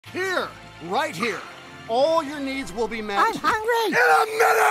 Here, right here. All your needs will be met. I'm hungry. In a minute!